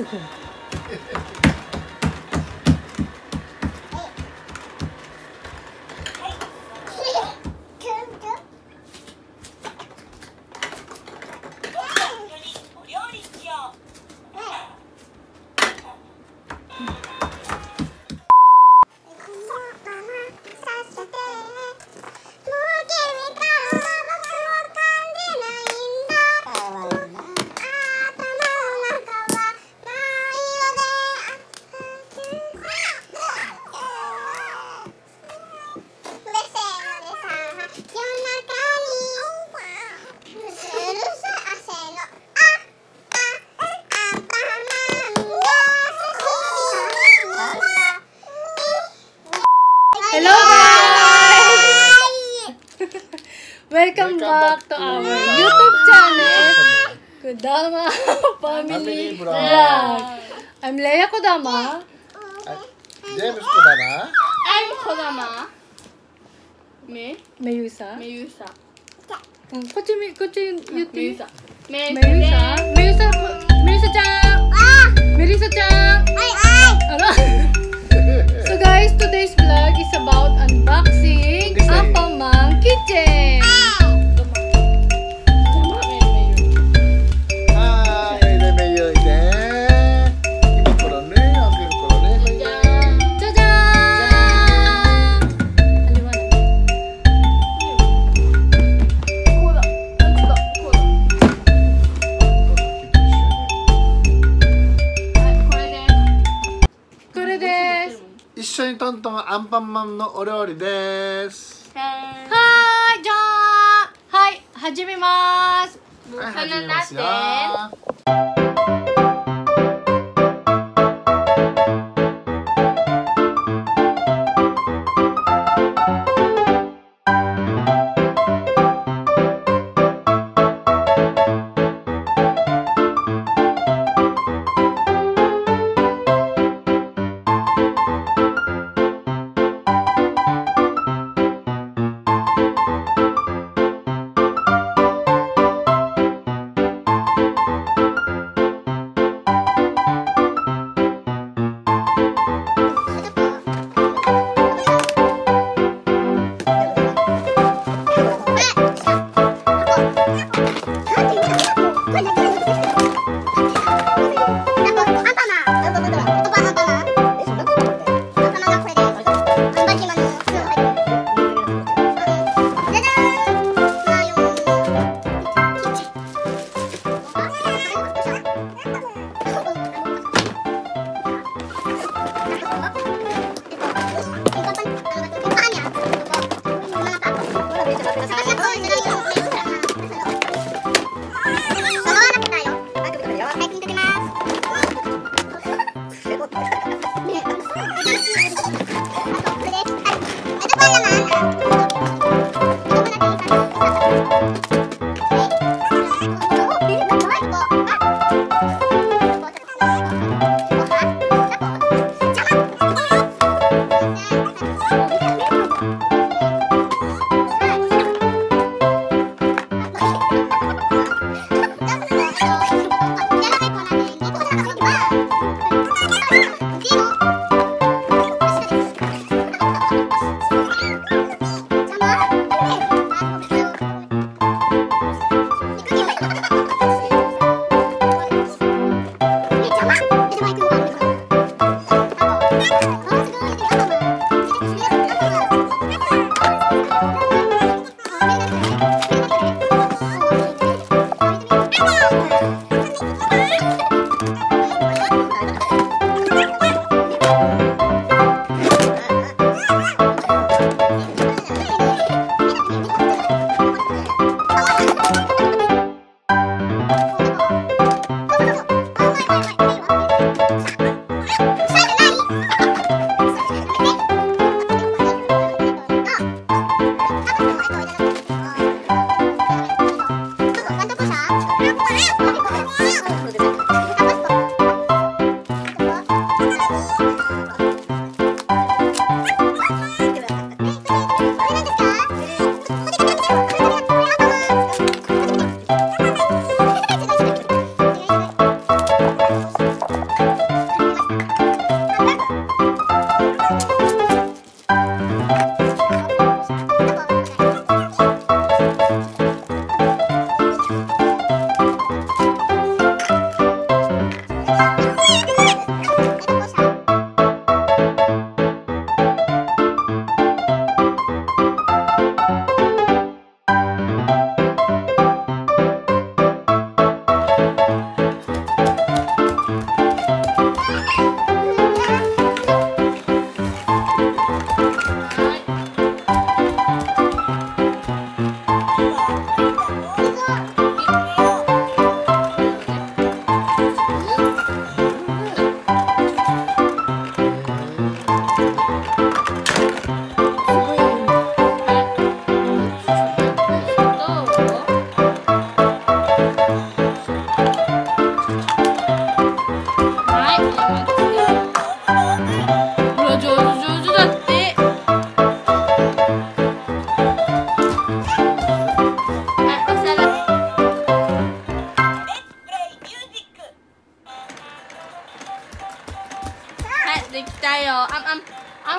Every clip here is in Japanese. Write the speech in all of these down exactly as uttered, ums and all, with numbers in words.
Welcome back to our YouTube channel, Kodama Family Vlog. I'm Leia Kodama. James Kodama. I'm Kodama. Me? Meyusa. Meyusa. こっちみこっち言っていい？ Meyusa. メユサ、メユサ、メユサちゃん、メリサちゃん。あら。So guys, today's vlog is about unboxing Apamang Kitchen. 一緒にトントンアンパンマンのお料理です。 はーい、じゃあ、はい、始めます。 はい、始めますよ。 上手上手だって。はい、お皿。はい、できたよ。あんあんあんあんあん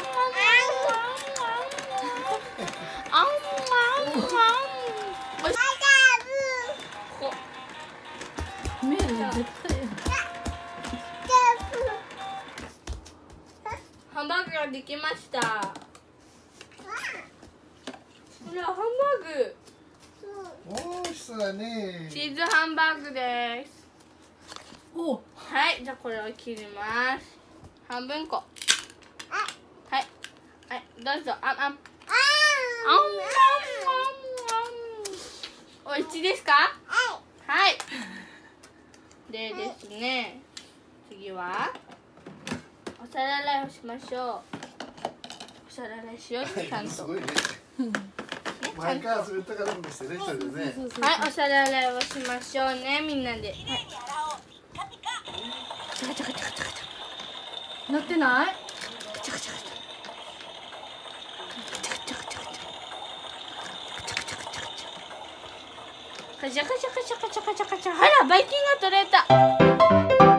あんあんあん。おいしこメール絶対ハンバーグができました。ほら、ハンバーグ。 おー、美味しそうだね。 チーズハンバーグです。 おはい、じゃあこれを切ります。半分こ。はい、はい、どうぞ。あんあん。あんあんあんあん。おいしいですか？はい。でですね、次はお皿洗いをしましょう。お皿洗いしよう、ちゃんと。 すごいね。前からそれとかなんですよね、それでね。 はい、お皿洗いをしましょうね、みんなで。はい。チャカチャカチャカチャカチャ。 なってない？ チャカチャカチャカ。カチャカチャカチャカチャカチャカチャ。ほら、バイキンが取れた。